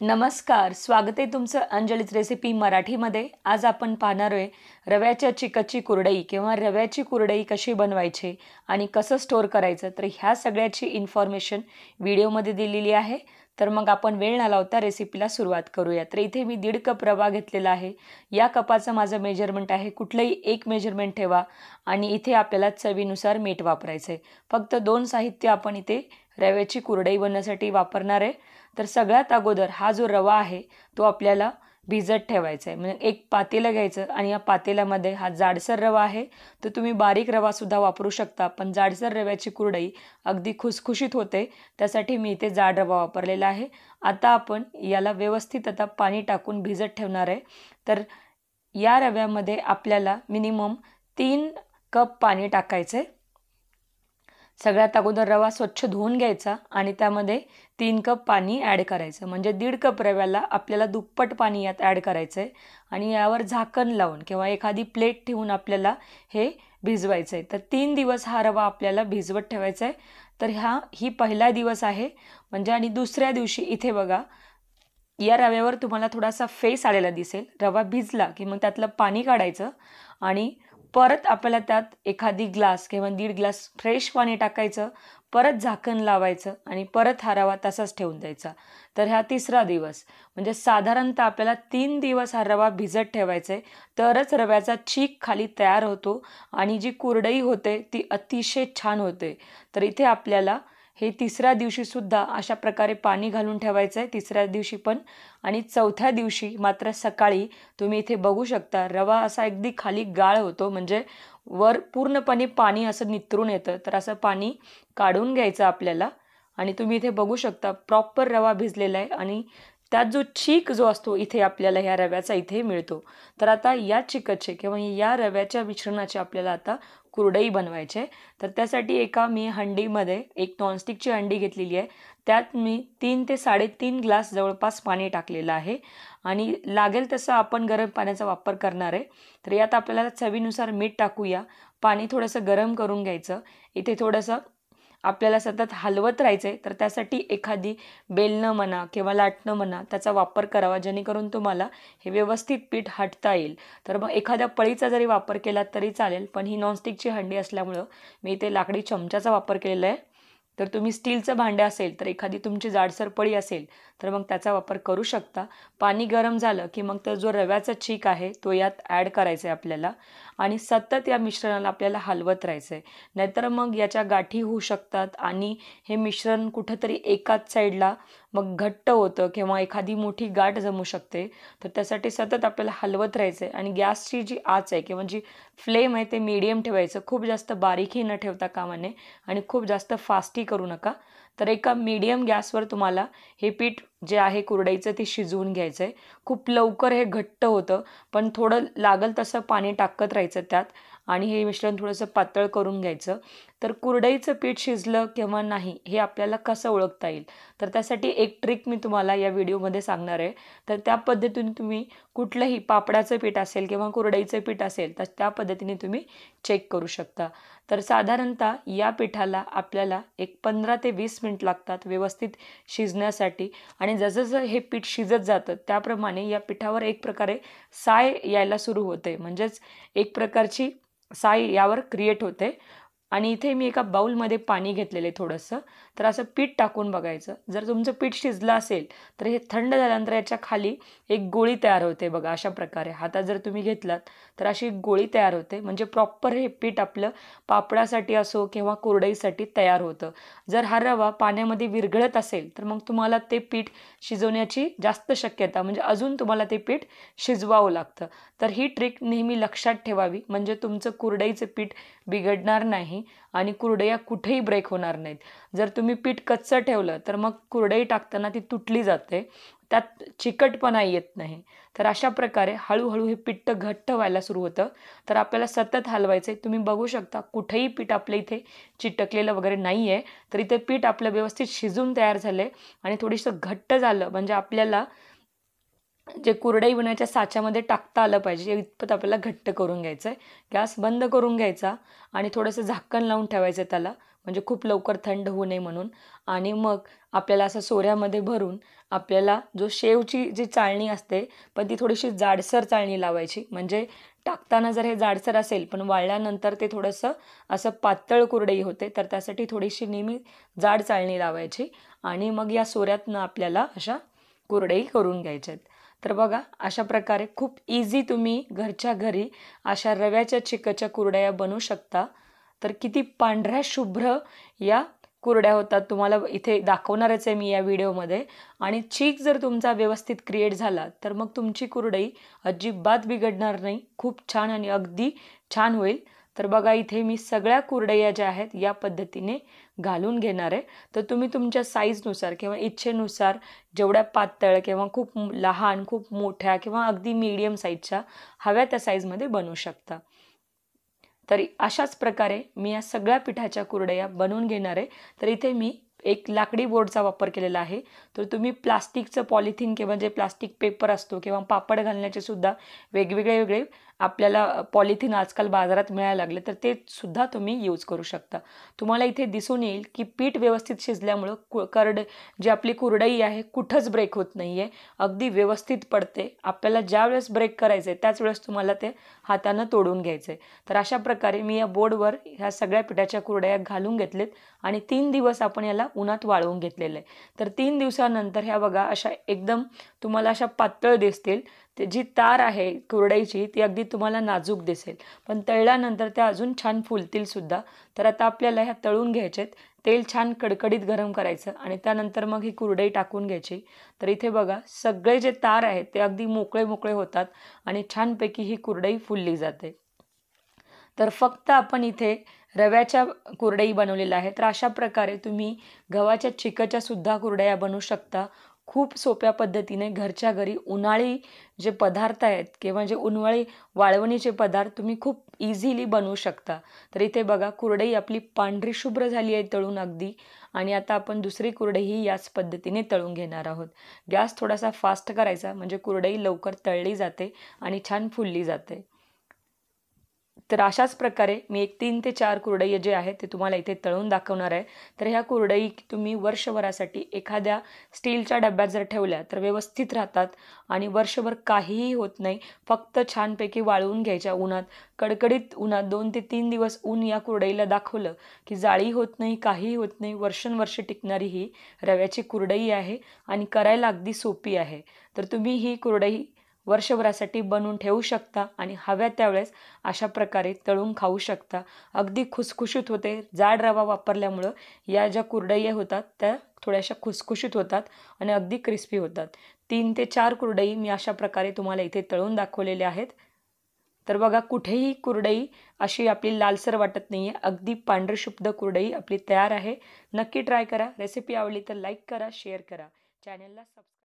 नमस्कार, स्वागत आहे तुमचं अंजलीच रेसिपी मराठीमध्ये। आज आपण पाहणार आहे रव्याच्या चिकटची कुरडई किंवा रव्याची कुरडई कशी बनवायची आणि कसं स्टोअर करायचं। तर ह्या सगळ्याची इन्फॉर्मेशन व्हिडिओमध्ये दिलेली आहे। तर मग आपण वेळ न लावता रेसिपीला सुरुवात करूया। तर इथे मी 1.5 कप रवा घेतलेला आहे। या कपाचं माझं मेजरमेंट आहे, कुठलंही एक मेजरमेंट ठेवा आणि इथे आपल्याला चवीनुसार मीठ वापरायचं आहे। फक्त 2 साहित्य आपण इथे रव्याची कुरडई बनवण्यासाठी वापरणार आहे। तर सगळ्यात अगोदर हा जो रवा आहे तो आपल्याला भिजत ठेवायचा आहे। म्हणजे एक पातेलं घ्यायचं आणि या पातेल्यामध्ये हा जाडसर रवा आहे, तर तुम्ही बारीक रवा सुद्धा वापरू शकता, पण जाडसर रव्याची कुरडई अगदी खुसखुशीत होते, त्यासाठी मी इथे जाड रवा वापरलेला आहे। आता आपण याला व्यवस्थित पाणी टाकून भिजत ठेवणार आहे। तर या रव्यामध्ये आपल्याला मिनिमम 3 कप पाणी टाकायचं आहे। सगळ्यात अगोदर रवा स्वच्छ धुवून घ्यायचा आणि त्यामध्ये 3 कप पाणी ॲड करायचं। म्हणजे 1.5 कप रव्याला आपल्याला दुप्पट पाणी यात ॲड करायचं आहे आणि यावर झाकण लावून किंवा एखादी प्लेट ठेवून आपल्याला हे भिजवायचं आहे। तर 3 दिवस हा रवा आपल्याला भिजवत ठेवायचा आहे। तर ही पहिला दिवस आहे। म्हणजे आणि दुसऱ्या दिवशी इथे बघा, या रव्यावर तुम्हाला थोडासा फेस आलेला दिसेल। रवा भिजला की मग त्यातलं पाणी काढायचं आणि परत आपल्याला त्यात एखादी ग्लास किंवा 1.5 ग्लास फ्रेश पाणी टाकायचं, परत झाकण लावायचं आणि परत हा रवा तसाच ठेवून द्यायचा। तर हा तिसरा दिवस, म्हणजे साधारणतः आपल्याला 3 दिवस हा रवा भिजत ठेवायचा आहे, तरच रव्याचा चीक खाली तयार होतो आणि जी कुरडई होते ती अतिशय छान होते। तर इथे आपल्याला हे तिसऱ्या दिवशी सुद्धा अशा प्रकारे पाणी घालून ठेवायचं आहे, तिसऱ्या दिवशी पण। आणि चौथ्या दिवशी मात्र सकाळी तुम्ही इथे बघू शकता रवा असा अगदी खाली गाळ होतो, म्हणजे वर पूर्णपणे पाणी असं नितरून येतं। तर असं पाणी काढून घ्यायचं आपल्याला आणि तुम्ही इथे बघू शकता प्रॉपर रवा भिजलेला आहे आणि त्यात जो चीक जो असतो इथे आपल्याला ह्या रव्याचा इथे मिळतो। तर आता या चिकटचे किंवा या रव्याच्या मिश्रणाचे आपल्याला आता कुरडई बनवायची आहे। तर त्यासाठी एका मी हंडीमध्ये एक नॉनस्टिकची हंडी घेतलेली आहे, त्यात मी 3 ते 3.5 ग्लास जवळपास पाणी टाकलेलं आहे आणि लागेल तसं आपण गरम पाण्याचा वापर करणार आहे। तर यात आपल्याला चवीनुसार मीठ टाकूया। पाणी थोडंसं गरम करून घ्यायचं। इथे थोडंसं आपल्याला सतत हलवत राहायचं आहे, तर त्यासाठी एखादी बेलणं म्हणा किंवा लाटणं म्हणा त्याचा वापर करावा, जेणेकरून तुम्हाला हे व्यवस्थित पीठ हटता येईल। तर मग एखाद्या पळीचा जरी वापर केला तरी चालेल, पण ही नॉनस्टिकची हंडी असल्यामुळं मी इथे लाकडी चमच्याचा वापर केलेला आहे। तर तुम्ही स्टीलचं भांडं असेल तर एखादी तुमची जाडसर पळी असेल तर मग त्याचा वापर करू शकता। पाणी गरम झालं की मग तर जो रव्याचा चीक आहे तो यात ॲड करायचा आहे आपल्याला आणि सतत या मिश्रणाला आपल्याला हलवत राहायचं आहे, नाहीतर मग याच्या गाठी होऊ शकतात आणि हे मिश्रण कुठंतरी एकाच साईडला मग घट्ट होतं किंवा एखादी मोठी गाठ जमू शकते। तर त्यासाठी सतत आपल्याला हलवत राहायचं आहे आणि गॅसची जी आच आहे किंवा जी फ्लेम आहे ते मीडियम ठेवायचं, खूप जास्त बारीकही न ठेवता कामा नये आणि खूप जास्त फास्टही करू नका। तर एका मीडियम गॅसवर तुम्हाला हे पीठ जे आहे कुरडईचं ते शिजवून घ्यायचं आहे। खूप लवकर हे घट्ट होतं, पण थोडं लागल तसं पाणी टाकत राहायचं त्यात आणि हे मिश्रण थोडंसं पातळ करून घ्यायचं। तर कुरडईचं पीठ शिजलं किंवा नाही हे आपल्याला कसं ओळखता येईल, तर त्यासाठी एक ट्रिक मी तुम्हाला या व्हिडिओमध्ये सांगणार आहे। तर त्या पद्धतीने तुम्ही कुठलंही पापडाचं पीठ असेल किंवा कुरडईचं पीठ असेल तर त्या पद्धतीने तुम्ही चेक करू शकता। तर साधारणतः या पिठाला आपल्याला एक 15 ते 20 मिनिट लागतात व्यवस्थित शिजण्यासाठी आणि जसं हे पीठ शिजत जातं त्याप्रमाणे या पिठावर एक प्रकारे साय यायला सुरू होते, म्हणजेच एक प्रकारची साय यावर क्रिएट होते। आणि इथे मी एका बाउलमध्ये पाणी घेतलेलं आहे थोडंसं, तर असं पीठ टाकून बघायचं। जर तुमचं पीठ शिजलं असेल तर हे थंड झाल्यानंतर याच्या खाली एक गोळी तयार होते बघा, अशा प्रकारे हातात जर तुम्ही घेतलात तर अशी एक गोळी तयार होते, म्हणजे प्रॉपर हे पीठ आपलं पापडासाठी असो किंवा कुरडईसाठी तयार होतं। जर हा रवा पाण्यामध्ये विरघळत असेल तर मग तुम्हाला ते पीठ शिजवण्याची जास्त शक्यता, म्हणजे अजून तुम्हाला ते पीठ शिजवावं लागतं। तर ही ट्रिक नेहमी लक्षात ठेवावी, म्हणजे तुमचं कुरडईचं पीठ बिघडणार नाही आणि कुरडया कुठेही ब्रेक होणार नाहीत। जर तुम्ही पीठ कच्चं ठेवलं तर मग कुरडई टाकताना ती तुटली जाते, त्यात चिकटपणा येत नाही। तर अशा प्रकारे हळूहळू हे पीठ घट्ट व्हायला सुरू होतं। तर आपल्याला सतत हलवायचं आहे। तुम्ही बघू शकता कुठेही पीठ आपल्या इथे चिटकलेलं वगैरे नाही आहे, तर इथे पीठ आपलं व्यवस्थित शिजून तयार झालं आहे आणि थोडंसं घट्ट झालं म्हणजे आपल्याला जे कुरडई बनवायच्या साच्यामध्ये टाकता आलं पाहिजे इतपत आपल्याला घट्ट करून घ्यायचं आहे। गॅस बंद करून घ्यायचा आणि थोडंसं झाकण लावून ठेवायचं त्याला, म्हणजे खूप लवकर थंड होऊ नये म्हणून. आणि मग आपल्याला असं सोऱ्यामध्ये भरून आपल्याला जो शेवची जी चाळणी असते पण ती थोडीशी जाडसर चाळणी लावायची. म्हणजे टाकताना जर हे जाडसर असेल पण वाळल्यानंतर ते थोडंसं असं पातळ कुरडई होते, तर त्यासाठी थोडीशी नेहमी जाड चाळणी लावायची. आणि मग या सोऱ्यातनं आपल्याला अशा कुरडई करून घ्यायच्यात. तर बघा अशा प्रकारे खूप इझी तुम्ही घरच्या घरी अशा रव्याच्या चिकाच्या कुरडया बनवू शकता. तर किती पांढऱ्या शुभ्र या कुरड्या होतात तुम्हाला इथे दाखवणारच आहे मी या व्हिडिओमध्ये. आणि चीक जर तुमचा व्यवस्थित क्रिएट झाला तर मग तुमची कुरडई अजिबात बिघडणार नाही, खूप छान आणि अगदी छान होईल. तर बघा इथे मी सगळ्या कुरडया ज्या आहेत या पद्धतीने घालून घेणार आहे. तर तुम्ही तुमच्या साईजनुसार किंवा इच्छेनुसार जेवढ्या पातळ किंवा खूप लहान, खूप मोठ्या किंवा अगदी मीडियम साईजच्या हव्या त्या साईजमध्ये बनवू शकता. तर अशाच प्रकारे मी या सगळ्या पिठाच्या कुरडया बनवून घेणार आहे. तर इथे मी एक लाकडी बोर्डचा वापर केलेला आहे. तर तुम्ही प्लास्टिकचं पॉलिथिन किंवा जे प्लास्टिक पेपर असतो किंवा पापड घालण्याचे सुद्धा वेगवेगळे आपल्याला पॉलिथिन आजकाल बाजारात मिळायला लागले, तर ते सुद्धा तुम्ही यूज करू शकता. तुम्हाला इथे दिसून येईल की पीठ व्यवस्थित शिजल्यामुळं जी आपली कुरडई आहे कुठंच ब्रेक होत नाही आहे, अगदी व्यवस्थित पडते. आपल्याला ज्यावेळेस ब्रेक करायचं आहे त्याच वेळेस तुम्हाला ते हातानं तोडून घ्यायचं आहे. तर अशा प्रकारे मी या बोर्डवर ह्या सगळ्या पिठाच्या कुरडया घालून घेतलेत आणि 3 दिवस आपण याला उन्हात वाळवून घेतलेलं आहे. तर 3 दिवसानंतर ह्या बघा अशा एकदम तुम्हाला अशा पातळ दिसतील. ते जी तार आहे कुरडईची ती अगदी तुम्हाला नाजूक दिसेल, पण तळल्यानंतर त्या अजून छान फुलतील सुद्धा. तर आता आपल्याला ह्या तळून घ्यायचेत. तेल छान कडकडीत गरम करायचं आणि त्यानंतर मग ही कुरडई टाकून घ्यायची. तर इथे बघा सगळे जे तार आहेत ते अगदी मोकळे मोकळे होतात आणि छानपैकी ही कुरडई फुलली जाते. तर फक्त आपण इथे रव्याच्या कुरडई बनवलेल्या आहेत. तर अशा प्रकारे तुम्ही गव्हाच्या चिकाच्या सुद्धा कुरडया बनवू शकता. खूप सोप्या पद्धतीने घरच्या घरी उन्हाळी जे पदार्थ आहेत किंवा जे उन्हाळी वाळवणीचे पदार्थ तुम्ही खूप इझिली बनवू शकता. तर इथे बघा कुरडई आपली पांढरी शुभ्र झाली आहे तळून अगदी. आणि आता आपण दुसरी कुरडईही याच पद्धतीने तळून घेणार आहोत. गॅस थोडासा फास्ट करायचा म्हणजे कुरडई लवकर तळली जाते आणि छान फुलली जाते. तर अशाच प्रकारे मी एक 3 ते 4 कुरडई जे आहेत ते तुम्हाला इथे तळून दाखवणार आहे. तर ह्या कुरडई तुम्ही वर्षभरासाठी एखाद्या स्टीलच्या डब्यात जर ठेवल्या तर व्यवस्थित राहतात आणि वर्षभर काहीही होत नाही. फक्त छानपैकी वाळवून घ्यायच्या उन्हात. कडकडीत उन्हात 2 ते 3 दिवस ऊन या कुरडईला दाखवलं की जाळी होत नाही, काहीही होत नाही. वर्षानुवर्षे टिकणारी ही रव्याची कुरडई आहे आणि करायला अगदी सोपी आहे. तर तुम्ही ही कुरडई वर्षभरासाठी बनवून ठेवू शकता आणि हव्या त्यावेळेस अशा प्रकारे तळून खाऊ शकता. अगदी खुसखुशीत होते. जाड रवा वापरल्यामुळं या ज्या कुरडया होतात त्या थोड्याशा खुसखुशीत होतात आणि अगदी क्रिस्पी होतात. 3 ते 4 कुरडई मी अशा प्रकारे तुम्हाला इथे तळून दाखवलेल्या आहेत. तर बघा कुठेही कुरडई अशी आपली लालसर वाटत नाही आहे. अगदी पांढरशुभ्र कुरडई आपली तयार आहे. नक्की ट्राय करा. रेसिपी आवडली तर लाईक करा, शेअर करा. चॅनलला सबस्क्राईब